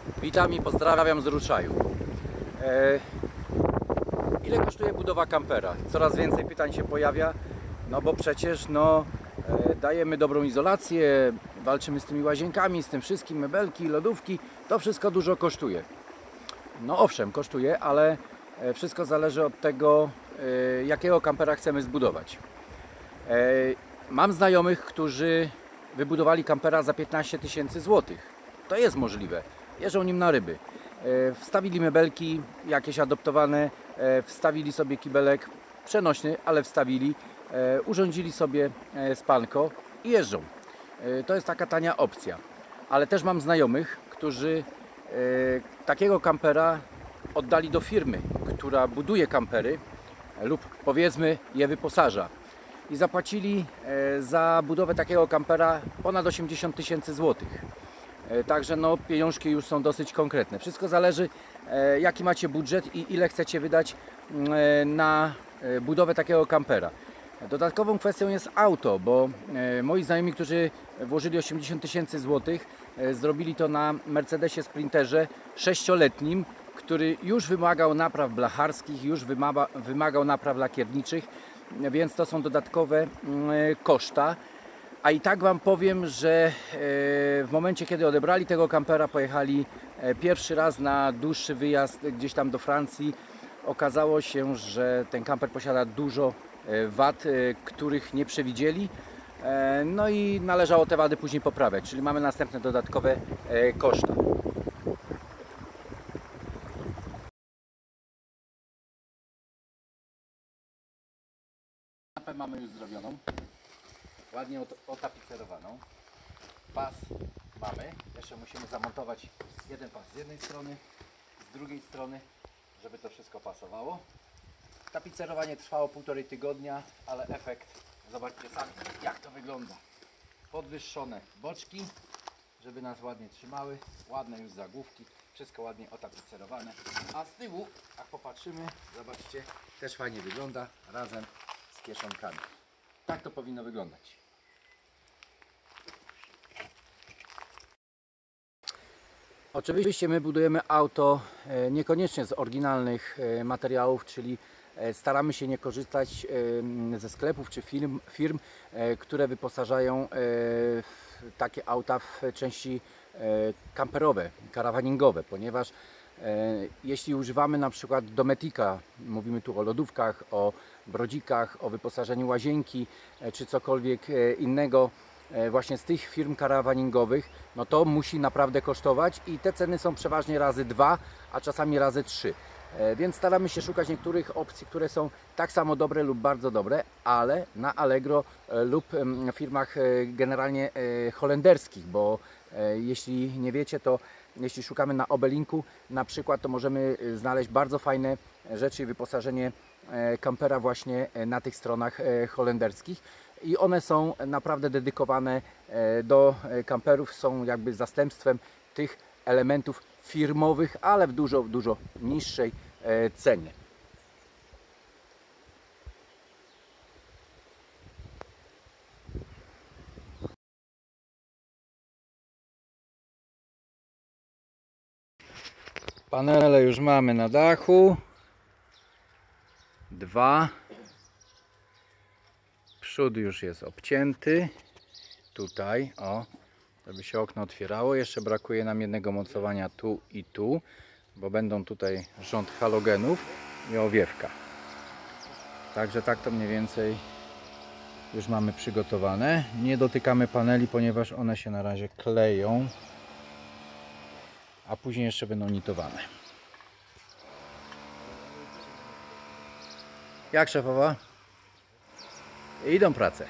Witam i pozdrawiam z Ruczaju. Ile kosztuje budowa kampera? Coraz więcej pytań się pojawia, no bo przecież dajemy dobrą izolację, walczymy z tymi łazienkami, z tym wszystkim, mebelki, lodówki, to wszystko dużo kosztuje. No owszem, kosztuje, ale wszystko zależy od tego, jakiego kampera chcemy zbudować. Mam znajomych, którzy wybudowali kampera za 15 000 złotych. To jest możliwe. Jeżdżą nim na ryby. Wstawili mebelki jakieś adoptowane, wstawili sobie kibelek przenośny, ale wstawili, urządzili sobie spanko i jeżdżą. To jest taka tania opcja. Ale też mam znajomych, którzy takiego kampera oddali do firmy, która buduje kampery lub powiedzmy je wyposaża. I zapłacili za budowę takiego kampera ponad 80 000 złotych. Także no, pieniążki już są dosyć konkretne. Wszystko zależy, jaki macie budżet i ile chcecie wydać na budowę takiego kampera. Dodatkową kwestią jest auto, bo moi znajomi, którzy włożyli 80 000 złotych, zrobili to na Mercedesie Sprinterze 6-letnim, który już wymagał napraw blacharskich, już wymagał napraw lakierniczych, więc to są dodatkowe koszta. A i tak Wam powiem, że w momencie, kiedy odebrali tego kampera, pojechali pierwszy raz na dłuższy wyjazd gdzieś tam do Francji. Okazało się, że ten kamper posiada dużo wad, których nie przewidzieli. No i należało te wady później poprawiać, czyli mamy następne dodatkowe koszta. Mapę mamy już zrobioną. Ładnie otapicerowaną. Pas mamy. Jeszcze musimy zamontować jeden pas z jednej strony, z drugiej strony, żeby to wszystko pasowało. Tapicerowanie trwało 1,5 tygodnia, ale efekt, zobaczcie sami, jak to wygląda. Podwyższone boczki, żeby nas ładnie trzymały, ładne już zagłówki, wszystko ładnie otapicerowane. A z tyłu, jak popatrzymy, zobaczcie, też fajnie wygląda razem z kieszonkami. Tak to powinno wyglądać. Oczywiście my budujemy auto niekoniecznie z oryginalnych materiałów, czyli staramy się nie korzystać ze sklepów czy firm, które wyposażają takie auta w części kamperowe, karawaningowe, ponieważ jeśli używamy na przykład Dometica, mówimy tu o lodówkach, o brodzikach, o wyposażeniu łazienki czy cokolwiek innego właśnie z tych firm karawaningowych, no to musi naprawdę kosztować i te ceny są przeważnie razy 2, a czasami razy 3. Więc staramy się szukać niektórych opcji, które są tak samo dobre lub bardzo dobre, ale na Allegro lub firmach generalnie holenderskich, bo jeśli nie wiecie, to jeśli szukamy na Obelinku na przykład, to możemy znaleźć bardzo fajne rzeczy i wyposażenie kampera właśnie na tych stronach holenderskich i one są naprawdę dedykowane do kamperów, są jakby zastępstwem tych elementów firmowych, ale w dużo niższej cenie. Panele już mamy na dachu. 2. Przód już jest obcięty. Tutaj, o, żeby się okno otwierało. Jeszcze brakuje nam jednego mocowania tu i tu, bo będą tutaj rząd halogenów i owiewka. Także tak to mniej więcej już mamy przygotowane. Nie dotykamy paneli, ponieważ one się na razie kleją, a później jeszcze będą nitowane. Jak szefowa? Idą prace.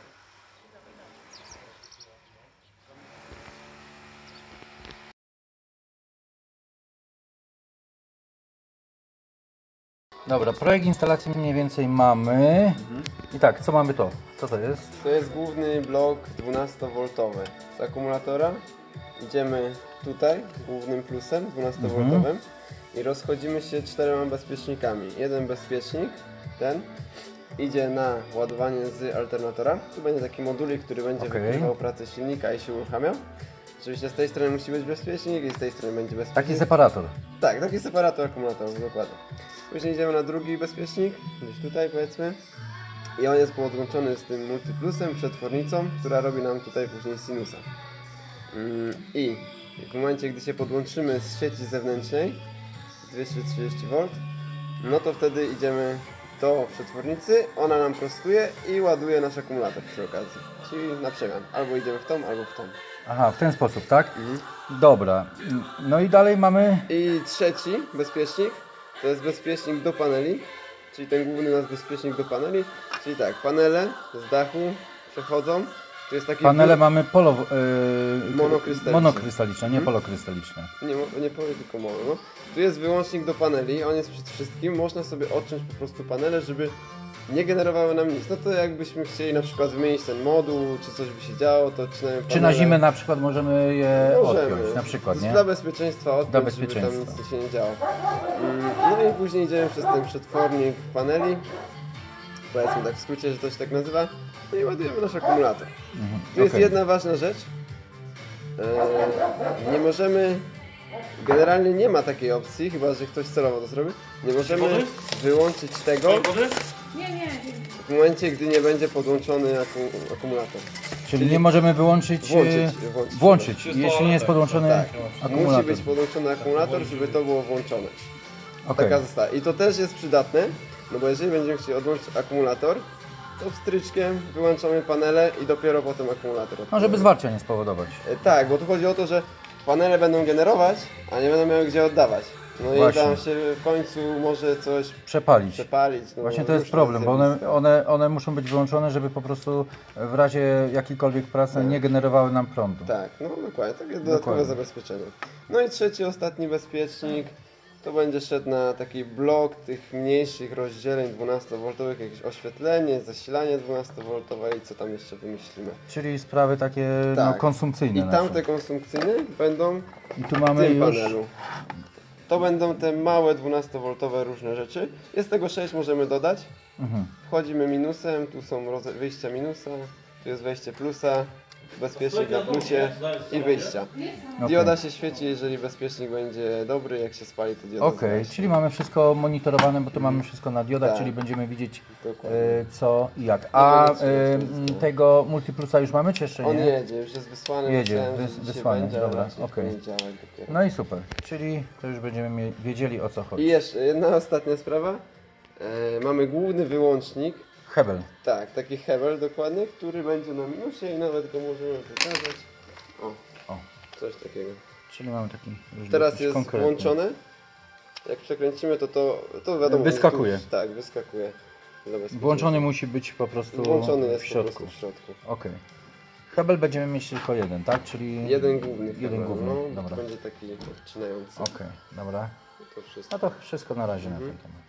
Dobra, projekt instalacji mniej więcej mamy. I tak, co mamy to? Co to jest? To jest główny blok 12V z akumulatora. Idziemy tutaj, głównym plusem 12V i rozchodzimy się 4 bezpiecznikami. Jeden bezpiecznik, ten, idzie na ładowanie z alternatora. Tu będzie taki modulik, który będzie wykrywał pracę silnika i się uruchamiał. Oczywiście z tej strony musi być bezpiecznik i z tej strony będzie bezpiecznik. Taki separator. Tak, taki separator akumulatorów, dokładnie. Później idziemy na drugi bezpiecznik, gdzieś tutaj powiedzmy. I on jest podłączony z tym multiplusem, przetwornicą, która robi nam tutaj później sinusa. I w momencie, gdy się podłączymy z sieci zewnętrznej 230V, no to wtedy idziemy do przetwornicy, ona nam prostuje i ładuje nasz akumulator przy okazji. Czyli na przemian. Albo idziemy w tą, albo w tą. Aha, w ten sposób, tak? Dobra. No i dalej mamy... I trzeci bezpiecznik to jest bezpiecznik do paneli. Czyli ten główny nasz bezpiecznik do paneli. Czyli tak, panele z dachu przechodzą. Tu jest taki Panele mamy monokrystaliczne. nie polokrystaliczne. Nie powiem tylko mono. No. Tu jest wyłącznik do paneli, on jest przed wszystkim. Można sobie odciąć po prostu panele, żeby nie generowały nam nic. No to jakbyśmy chcieli na przykład wymienić ten moduł, czy coś by się działo, to odcinamy panele. Czy na zimę na przykład możemy je odpiąć, na przykład, nie? Dla bezpieczeństwa odpiąć, Dla bezpieczeństwa. żeby tam nic się nie działo. No i później idziemy przez ten przetwornik paneli. Powiedzmy tak w skrócie, że to się tak nazywa. No i ładujemy nasz akumulator. Tu jest jedna ważna rzecz. Nie możemy... Generalnie nie ma takiej opcji, chyba że ktoś celowo to zrobi. Nie możemy wyłączyć tego w momencie, gdy nie będzie podłączony akumulator. Czyli nie możemy wyłączyć... Włączyć, jeśli nie jest podłączony Tak. akumulator. Musi być podłączony akumulator, żeby to było włączone. Okay. Taka zasada. I to też jest przydatne, no bo jeżeli będziemy chcieli odłączyć akumulator, to wstryczkiem wyłączamy panele i dopiero potem akumulator. No, żeby zwarcia nie spowodować. Tak, bo tu chodzi o to, że panele będą generować, a nie będą miały gdzie oddawać. No Właśnie. i tam się w końcu może coś Przepalić. No, Właśnie to jest problem, bo one muszą być wyłączone, żeby po prostu w razie jakichkolwiek prac nie generowały nam prądu. Tak, no dokładnie, takie dodatkowe zabezpieczenie. No i trzeci, ostatni bezpiecznik to będzie szedł na taki blok tych mniejszych rozdzieleń 12V, jakieś oświetlenie, zasilanie 12V i co tam jeszcze wymyślimy. Czyli sprawy takie konsumpcyjne. I tamte konsumpcyjne będą I tu mamy w tym już... panelu. To będą te małe 12V różne rzeczy. Jest tego 6, możemy dodać. Wchodzimy minusem, tu są wyjścia minusa, tu jest wejście plusa, bezpiecznik na plusie i wyjścia. Dioda się świeci, jeżeli bezpiecznik będzie dobry, jak się spali, to dioda zgaśnie. Czyli mamy wszystko monitorowane, bo to mamy wszystko na diodach, czyli będziemy widzieć co i jak. A tego multiplusa już mamy, czy jeszcze nie? On jedzie, już jest wysłany. Jedzie, wysłany, będzie, dobra, okej. No i super, czyli to już będziemy wiedzieli, o co chodzi. I jeszcze jedna ostatnia sprawa. Mamy główny wyłącznik. Hebel. Tak, taki hebel dokładnie, który będzie na minusie i nawet go możemy pokazać. O. Coś takiego. Czyli mamy taki już teraz jest konkretny. włączone. Jak przekręcimy, to wiadomo. Wyskakuje. Tak, wyskakuje. Włączony musi być po prostu włączony jest w środku. Po prostu w środku. Okej. Hebel będziemy mieć tylko jeden, tak? Czyli jeden główny. Jeden główny, no, dobra. Będzie taki odcinający. Okej, dobra. To wszystko. No to wszystko na razie na ten temat.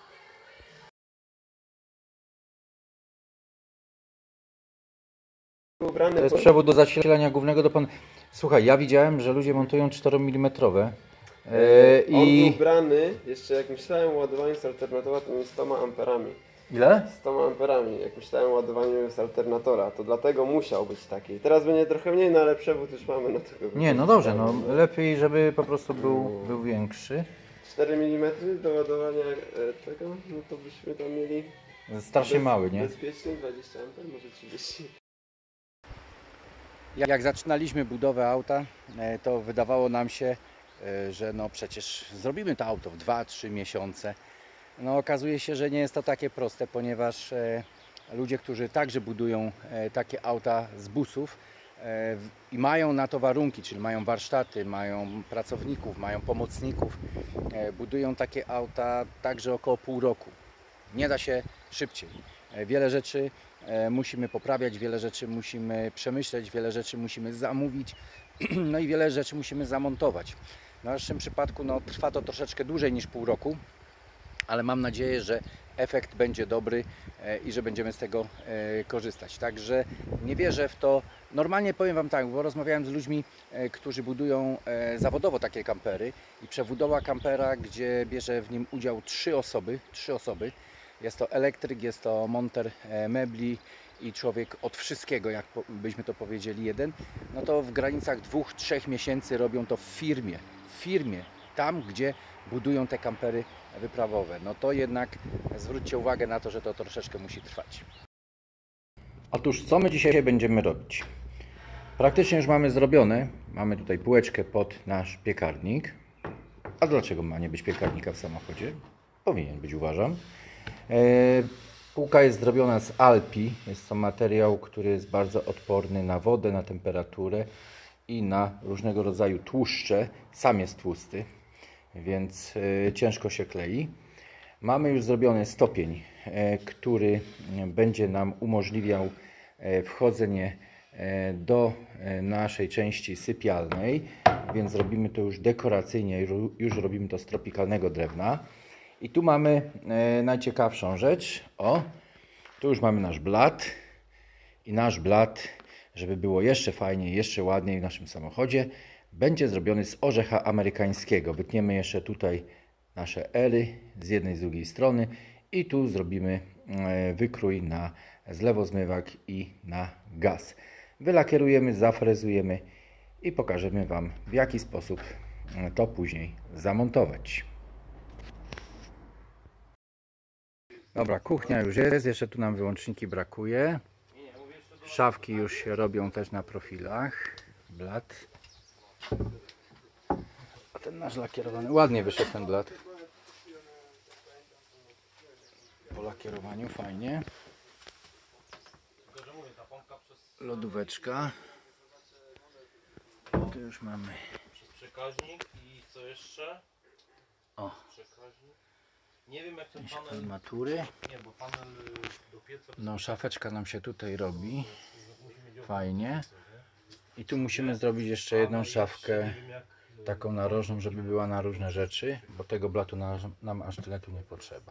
To jest przewód do zasilania głównego do pan. Słuchaj, ja widziałem, że ludzie montują 4 mm. On był brany, jeszcze jak myślałem o ładowaniu z alternatora, to był 100 amperami. Ile? 100 amperami, jak myślałem o ładowaniu z alternatora, to dlatego musiał być taki. Teraz będzie trochę mniej, no ale przewód już mamy na tego. Nie, no dobrze, no lepiej, żeby po prostu był większy. 4 mm do ładowania tego, no to byśmy tam mieli... Strasznie mały, nie? Bezpiecznie 20 amper, może 30. Jak zaczynaliśmy budowę auta, to wydawało nam się, że no przecież zrobimy to auto w 2-3 miesiące. No okazuje się, że nie jest to takie proste, ponieważ ludzie, którzy także budują takie auta z busów i mają na to warunki, czyli mają warsztaty, mają pracowników, mają pomocników, budują takie auta także około pół roku. Nie da się szybciej. Wiele rzeczy musimy poprawiać, wiele rzeczy musimy przemyśleć, wiele rzeczy musimy zamówić, no i wiele rzeczy musimy zamontować. W naszym przypadku no, trwa to troszeczkę dłużej niż pół roku, ale mam nadzieję, że efekt będzie dobry i że będziemy z tego korzystać. Także nie wierzę w to. Normalnie powiem Wam tak, bo rozmawiałem z ludźmi, którzy budują zawodowo takie kampery i przebudowa kampera, gdzie bierze w nim udział 3 osoby. Jest to elektryk, jest to monter mebli i człowiek od wszystkiego, jak byśmy to powiedzieli, jeden, no to w granicach 2-3 miesięcy robią to w firmie, tam gdzie budują te kampery wyprawowe. No to jednak zwróćcie uwagę na to, że to troszeczkę musi trwać. Otóż co my dzisiaj będziemy robić? Praktycznie już mamy zrobione. Mamy tutaj półeczkę pod nasz piekarnik. A dlaczego ma nie być piekarnika w samochodzie? Powinien być, uważam. Półka jest zrobiona z Alpi. Jest to materiał, który jest bardzo odporny na wodę, na temperaturę i na różnego rodzaju tłuszcze. Sam jest tłusty, więc ciężko się klei. Mamy już zrobiony stopień, który będzie nam umożliwiał wchodzenie do naszej części sypialnej, więc robimy to już dekoracyjnie, już robimy to z tropikalnego drewna. I tu mamy najciekawszą rzecz. O, tu już mamy nasz blat i nasz blat, żeby było jeszcze fajniej, jeszcze ładniej w naszym samochodzie, będzie zrobiony z orzecha amerykańskiego. Wytniemy jeszcze tutaj nasze ery z jednej i z drugiej strony i tu zrobimy wykrój na zlewozmywak i na gaz. Wylakierujemy, zafrezujemy i pokażemy Wam, w jaki sposób to później zamontować. Dobra, kuchnia już jest, jeszcze tu nam wyłączniki brakuje. Szafki już się robią też na profilach. Blat. A ten nasz lakierowany, ładnie wyszedł ten blat. Po lakierowaniu fajnie. Lodóweczka. Tu już mamy. Przez przekaźnik i co jeszcze? O. Przekaźnik. Nie wiem jak ten Jakieś panel. armatury. Nie, bo panel do pieca. No, szafeczka nam się tutaj robi. Fajnie. I tu musimy zrobić jeszcze jedną szafkę taką narożną, żeby była na różne rzeczy, bo tego blatu nam aż tyle tu nie potrzeba.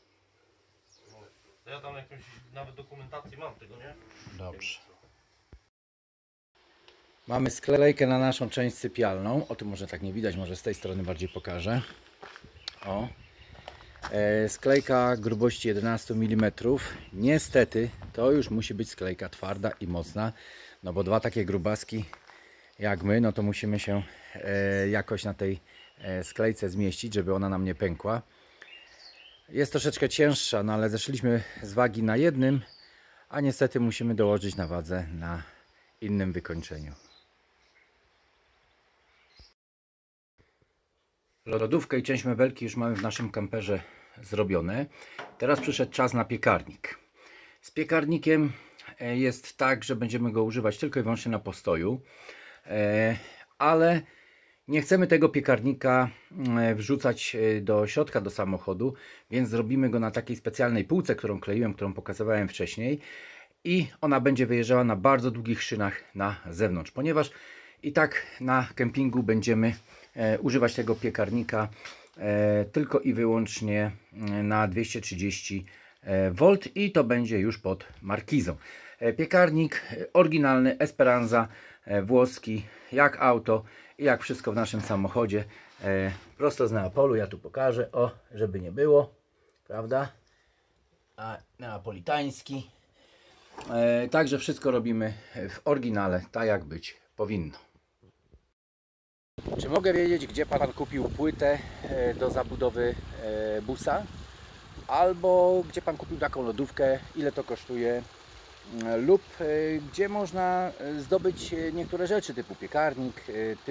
Ja tam jakąś nawet dokumentację mam tego, nie? Dobrze. Mamy sklejkę na naszą część sypialną. O, tu może tak nie widać, może z tej strony bardziej pokażę. O. Sklejka grubości 11 mm. Niestety to już musi być sklejka twarda i mocna, no bo dwa takie grubaski jak my, no to musimy się jakoś na tej sklejce zmieścić, żeby ona nam nie pękła. Jest troszeczkę cięższa, no ale zeszliśmy z wagi na jednym, a niestety musimy dołożyć na wadze na innym wykończeniu. Lodówkę i część mebelki już mamy w naszym kamperze zrobione. Teraz przyszedł czas na piekarnik. Z piekarnikiem jest tak, że będziemy go używać tylko i wyłącznie na postoju, ale nie chcemy tego piekarnika wrzucać do środka do samochodu, więc zrobimy go na takiej specjalnej półce, którą kleiłem, którą pokazywałem wcześniej, i ona będzie wyjeżdżała na bardzo długich szynach na zewnątrz, ponieważ i tak na kempingu będziemy używać tego piekarnika tylko i wyłącznie na 230 V i to będzie już pod markizą. Piekarnik oryginalny Esperanza, włoski, jak auto i jak wszystko w naszym samochodzie, prosto z Neapolu. Ja tu pokażę, o, żeby nie było, prawda? A neapolitański. Także wszystko robimy w oryginale, tak jak być powinno. Czy mogę wiedzieć, gdzie Pan kupił płytę do zabudowy busa? Albo gdzie Pan kupił taką lodówkę, ile to kosztuje? Lub gdzie można zdobyć niektóre rzeczy typu piekarnik,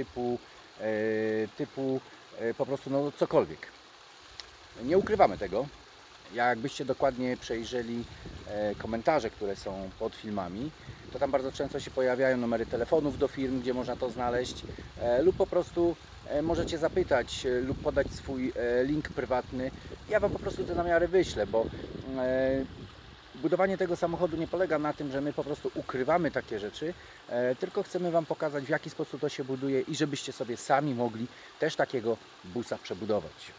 typu po prostu no cokolwiek. Nie ukrywamy tego. Jakbyście dokładnie przejrzeli komentarze, które są pod filmami, to tam bardzo często się pojawiają numery telefonów do firm, gdzie można to znaleźć, lub po prostu możecie zapytać lub podać swój link prywatny. Ja Wam po prostu te namiary wyślę, bo budowanie tego samochodu nie polega na tym, że my po prostu ukrywamy takie rzeczy, tylko chcemy Wam pokazać, w jaki sposób to się buduje i żebyście sobie sami mogli też takiego busa przebudować.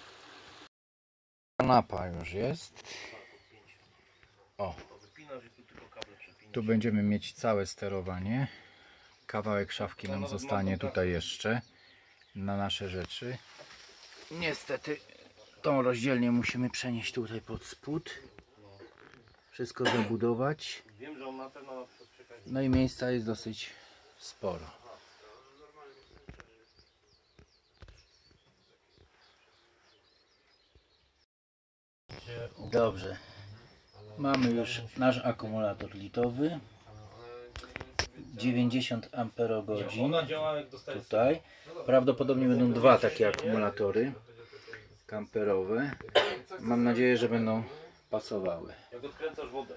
Kanapa już jest. O, tu będziemy mieć całe sterowanie. Kawałek szafki nam zostanie tutaj jeszcze na nasze rzeczy. Niestety tą rozdzielnię musimy przenieść tutaj pod spód. wszystko zabudować. Wiem, że on na pewno przekaźnik. No i miejsca jest dosyć sporo. Dobrze. Mamy już nasz akumulator litowy. 90 amperogodzin. Ona działa jak dostaje. Tutaj. Prawdopodobnie będą dwa takie akumulatory kamperowe. Mam nadzieję, że będą pasowały. Jak odkręcasz wodę.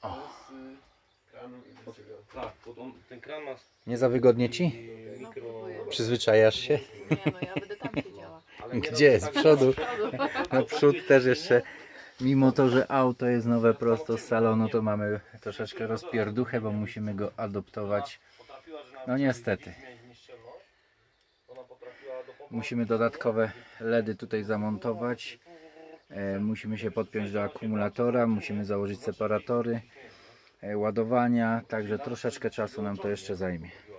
Tak, bo ten kran ma Nie za wygodnie ci? mikro... Przyzwyczajasz się? Nie no, ja będę tam siedziała. Gdzie? Z przodu? No przód też jeszcze. Mimo to, że auto jest nowe prosto z salonu, to mamy troszeczkę rozpierduchę, bo musimy go adoptować. No niestety. Musimy dodatkowe LEDy tutaj zamontować. Musimy się podpiąć do akumulatora, musimy założyć separatory ładowania, także troszeczkę czasu nam to jeszcze zajmie.